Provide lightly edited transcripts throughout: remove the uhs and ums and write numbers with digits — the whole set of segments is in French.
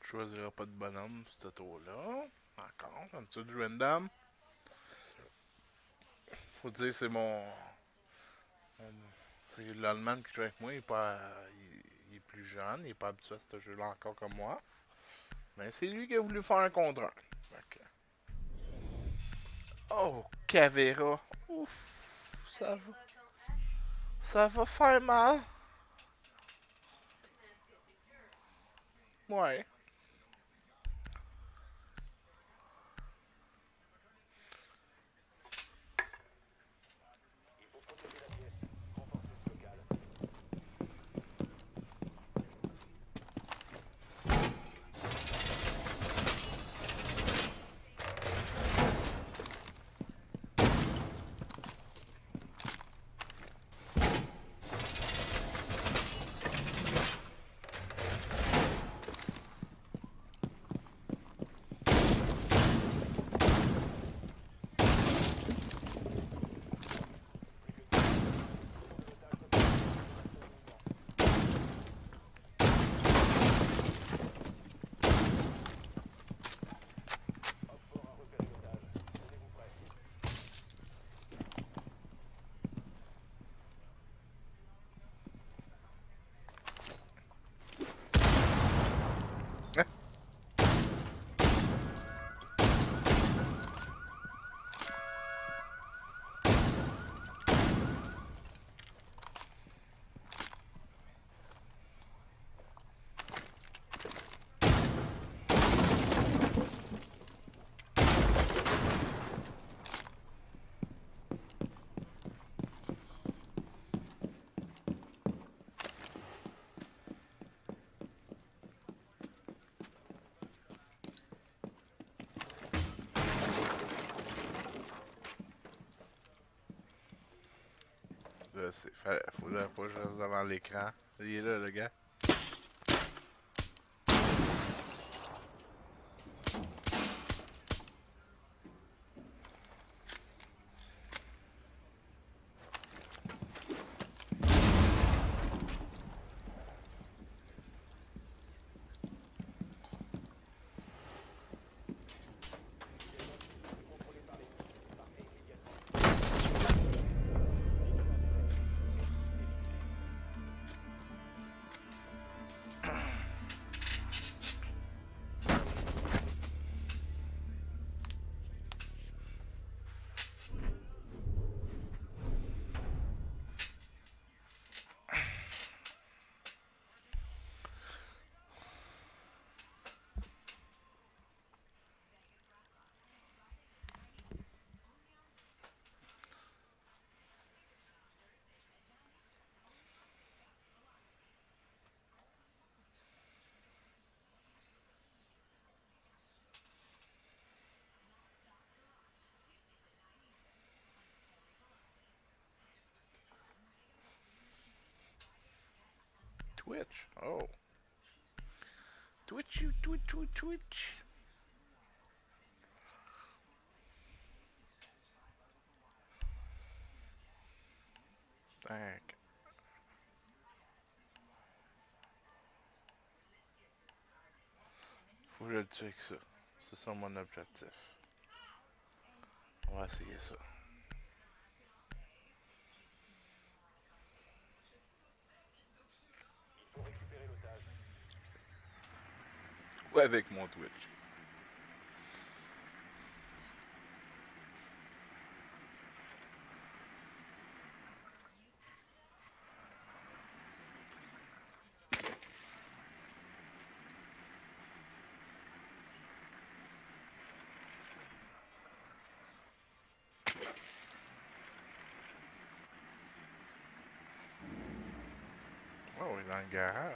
choisirai pas de bonhomme, ce tour-là. Encore, un petit du random. Faut dire, c'est c'est l'Allemand qui joue avec moi, il est pas. Il est plus jeune, il est pas habitué à ce jeu-là encore comme moi. Mais c'est lui qui a voulu faire un contre un. Fait que- Oh, Cavera. Ouf, ça va. Ça va faire mal. Ouais. Là, faudrait pas que je reste devant l'écran. Il est là, le gars. Twitch. Oh. Twitch, you, twitch, twitch, twitch. Tac. Faut que je le tue avec ça. C'est ça mon objectif. On va essayer ça. Ou avec mon Twitch. Oh, il est dans le garage.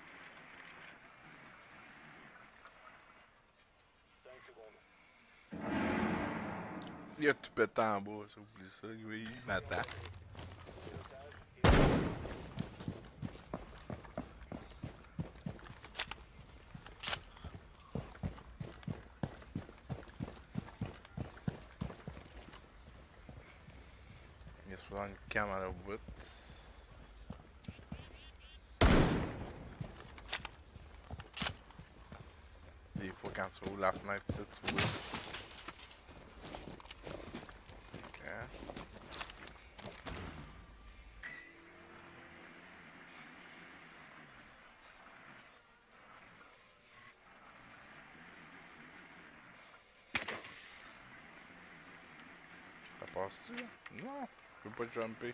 Il a tout pété en bas, ça, oublie ça. Lui, il m'attend. Il se prend une cam à la bout. quand tu ouvres la fenêtre, ça, tu vois. Ok. Ça passe-tu? Non, je peux pas jumper.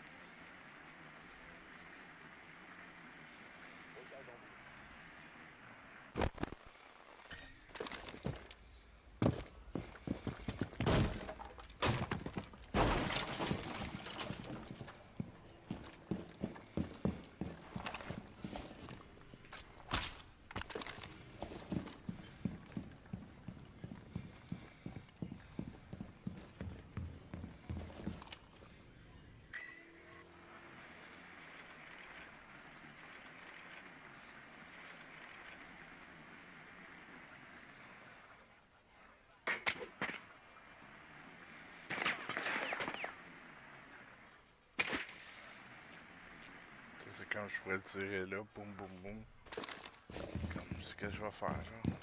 Ça, c'est quand je pourrais tirer là, boum boum boum. Comme ce que je vais faire, genre.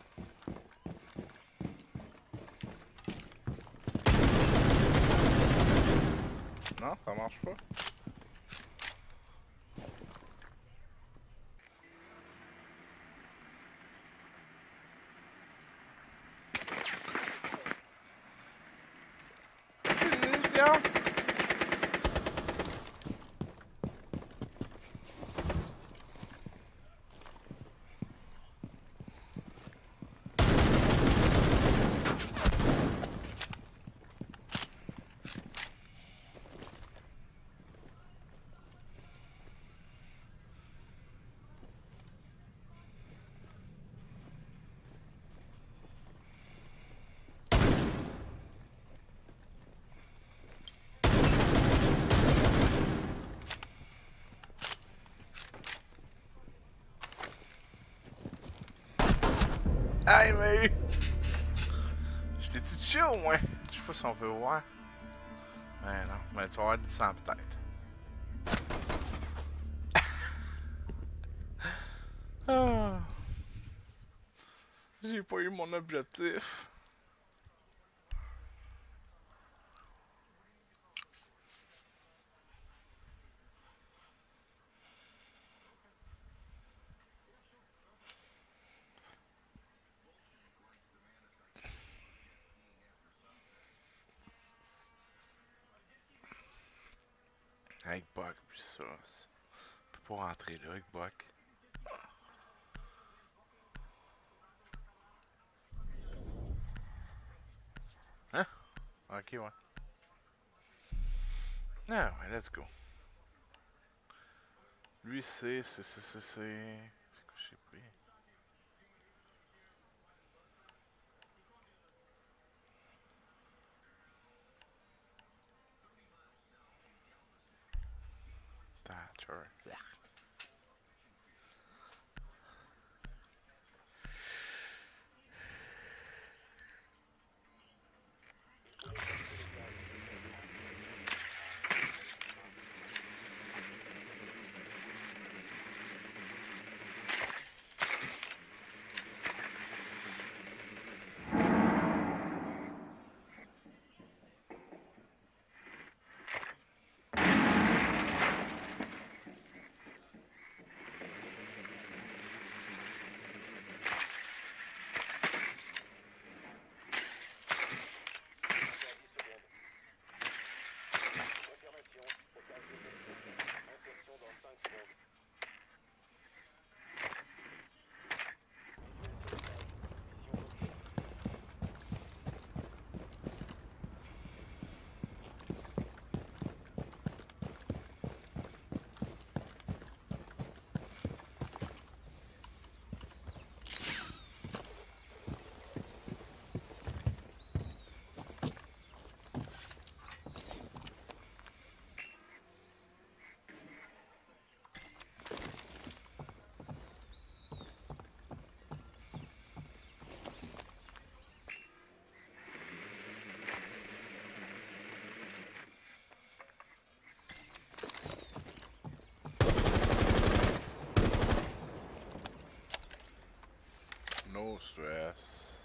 Non, ça marche pas. Munitions! Ah, il m'a eu! Je t'ai touché au moins? Je sais pas si on veut voir. Mais non, mais tu vas avoir du sang peut-être. Ah, j'ai pas eu mon objectif. Avec Buck, puis ça. Je peux pas rentrer là avec Buck. Hein? Ok, ouais. Ah, ouais, let's go. Lui, c'est quoi, je sais pas. Thatcher. No stress.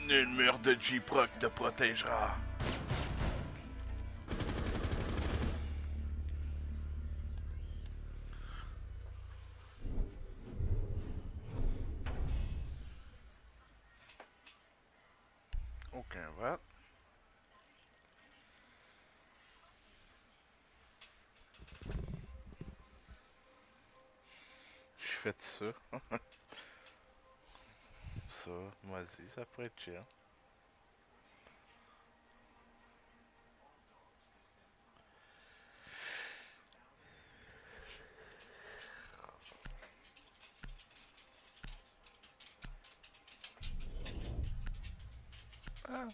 Nul mur de J-Proc te protégera. Aucun vote. Je fais ça. Ça, vas-y, ça pourrait être chill. Ah.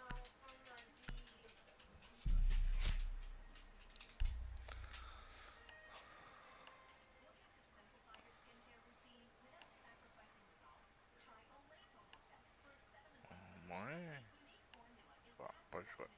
Ouais. Bon, pas le choix.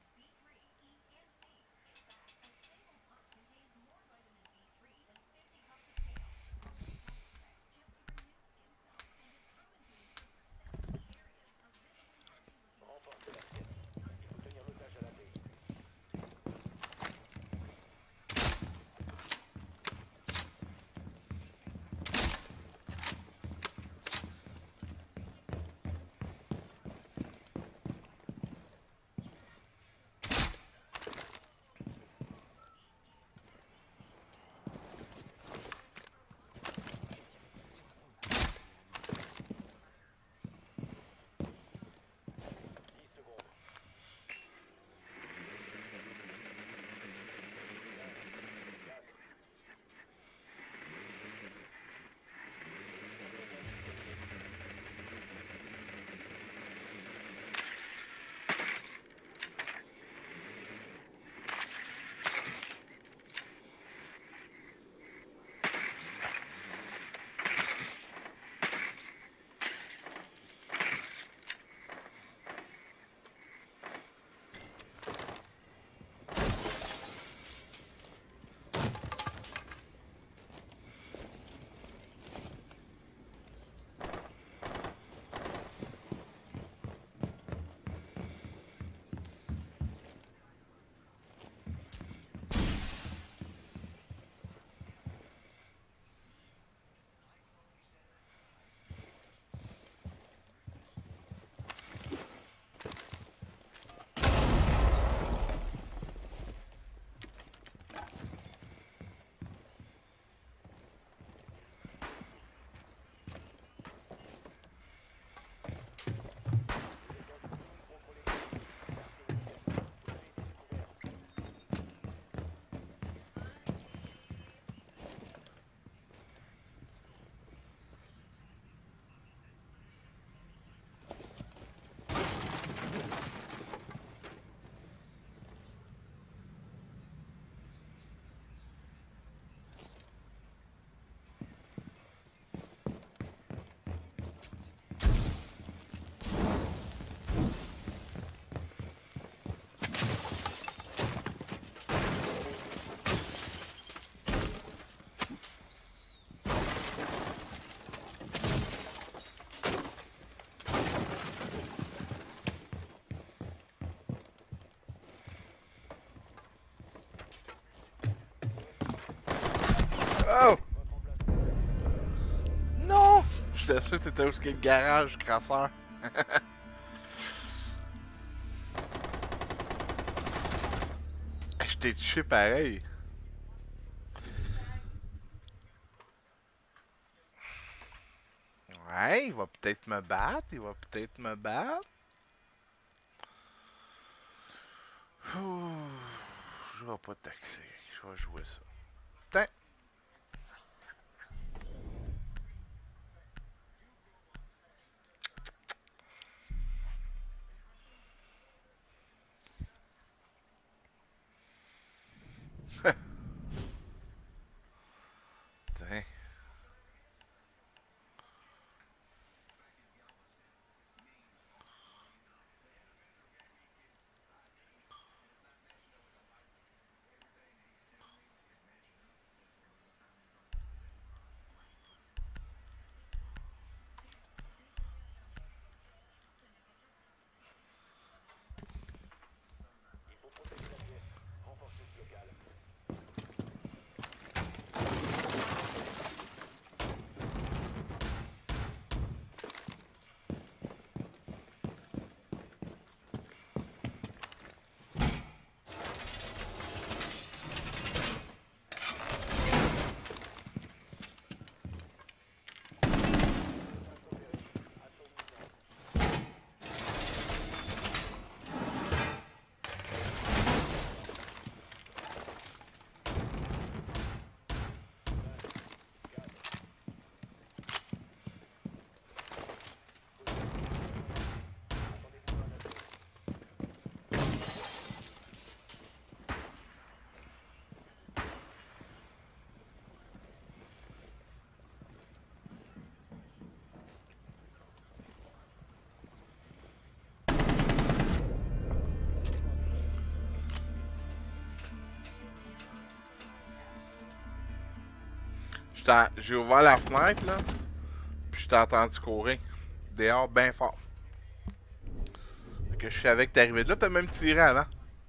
Oh! Non! J'étais sûr que t'étais où est le garage, crasseur. Je t'ai touché pareil. Ouais, il va peut-être me battre, il va peut-être me battre. Ouh, je vais pas taxer, je vais jouer ça. Tiens. Tiens. j'ai ouvert la fenêtre, là, puis je t'ai entendu courir. Dehors, bien fort. Fait que je savais que t'arrivais. Là, t'as même tiré avant.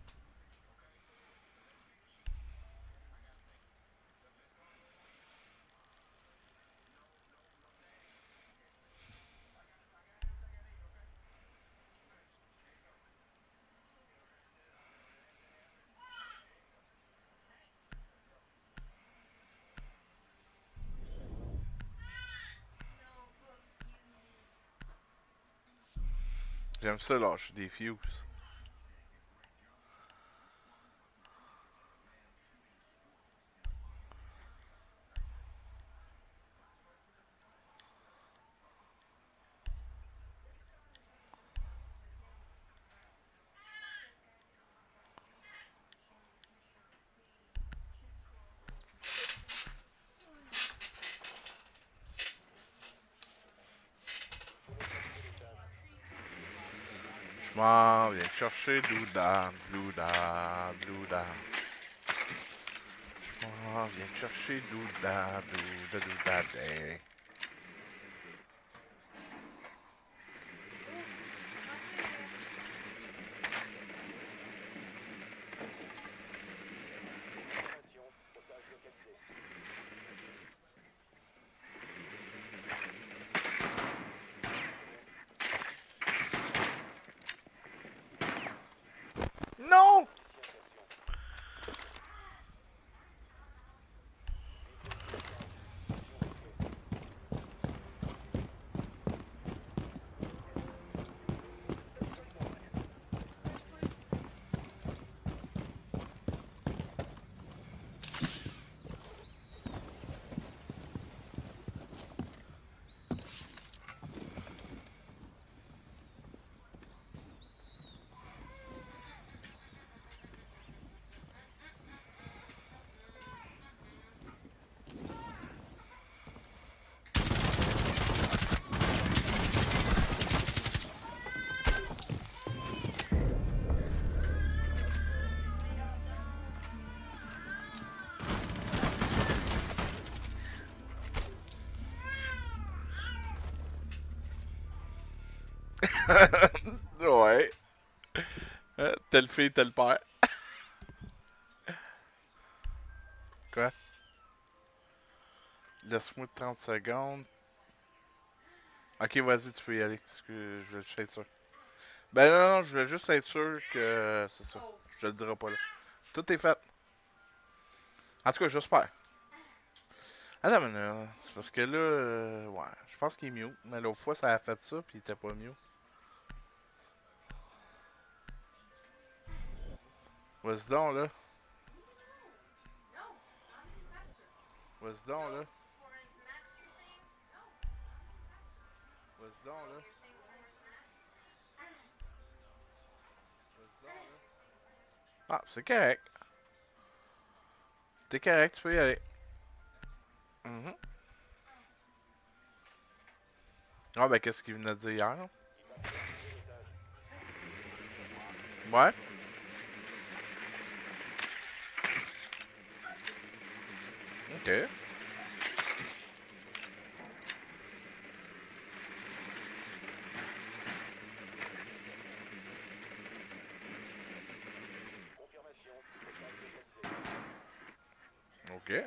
J'aime ça, lâcher des fuses. Je m'en viens chercher Douda, Douda, Douda. Je m'en viens chercher Douda, Douda, Douda, day. Non! Ouais. Telle fille, tel père. Quoi? Laisse-moi 30 secondes. Ok, vas-y, tu peux y aller. Parce que je veux juste être sûr. Ben non, je voulais juste être sûr que c'est ça. Je te le dirai pas là. Tout est fait. En tout cas, j'espère. Attends, mais c'est parce que là, ouais, je pense qu'il est mieux. Mais l'autre fois, ça a fait ça, puis il était pas mieux. Vas-y donc, là. Vas-y donc, là. Vas-y donc, là. Vas-y donc, là. Ah, c'est correct. T'es correct, tu peux y aller. Mhm. Ah, ben, qu'est-ce qu'il venait de dire hier? Ouais. Ok. Ok.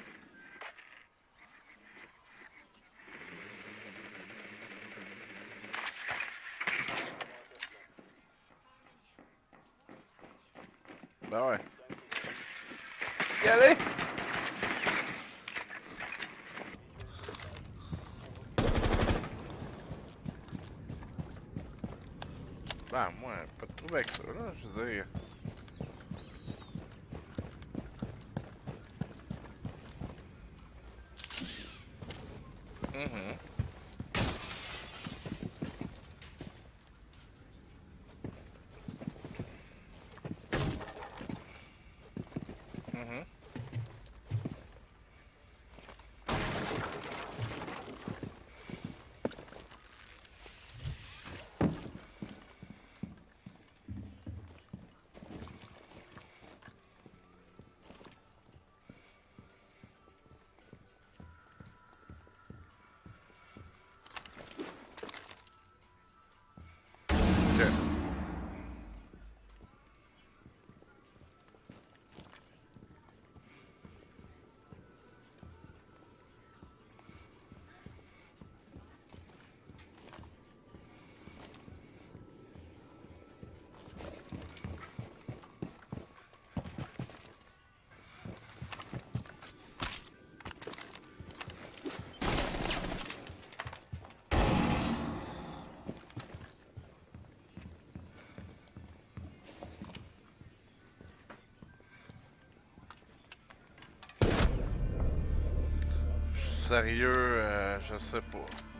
Ben ouais. Y aller! Ben, moi, pas de trouble avec ça, là. Je veux dire. Mhm. Mhm. Ok. Sérieux, je sais pas.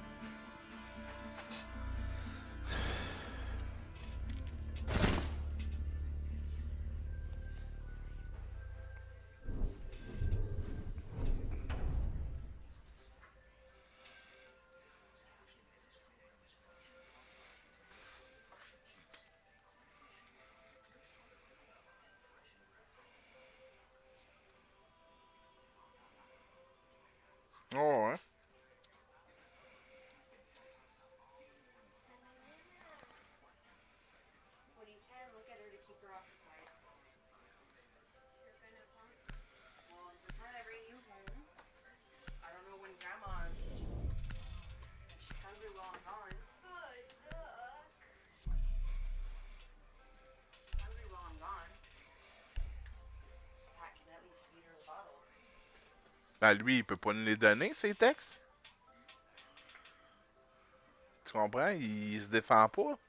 Oh, ouais. Ben, lui, il peut pas nous les donner, ces textes. Tu comprends? Il se défend pas.